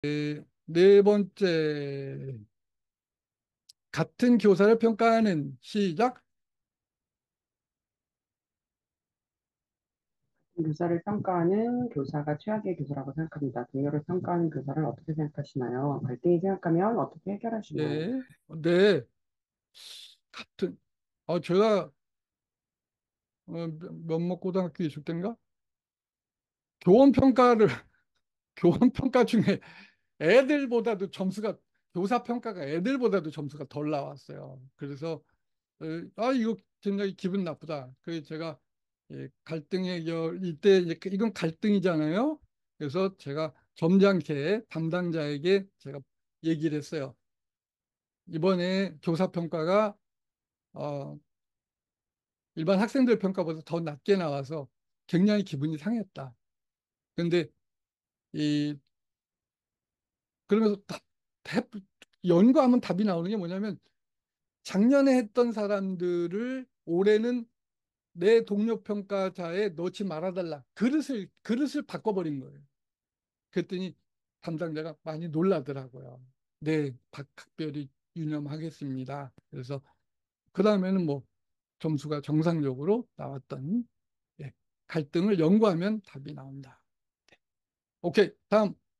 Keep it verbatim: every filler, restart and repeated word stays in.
네, 네 번째, 같은 교사를 평가하는 시작. 교사를 평가하는 교사가 최악의 교사라고 생각합니다. 동료를 평가하는 교사를 어떻게 생각하시나요? 갈등이 생각하면 어떻게 해결하시나요? 네, 네, 같은. 어, 제가 어, 면목고등학교 있을 때인가? 교원 평가를, 교원 평가 중에 애들보다도 점수가, 교사 평가가 애들보다도 점수가 덜 나왔어요. 그래서, 어, 아, 이거 굉장히 기분 나쁘다. 그래서 제가 예, 갈등의 결, 이때, 이제 그 이건 갈등이잖아요. 그래서 제가 점잖게 담당자에게 제가 얘기를 했어요. 이번에 교사 평가가 어, 일반 학생들 평가보다 더 낮게 나와서 굉장히 기분이 상했다. 근데 이 그러면서 답, 답, 연구하면 답이 나오는 게 뭐냐면 작년에 했던 사람들을 올해는 내 동료 평가자에 넣지 말아달라. 그릇을 그릇을 바꿔버린 거예요. 그랬더니 담당자가 많이 놀라더라고요. 네, 박- 각별히 유념하겠습니다. 그래서 그 다음에는 뭐 점수가 정상적으로 나왔던 예, 갈등을 연구하면 답이 나온다. 오케이, 다음.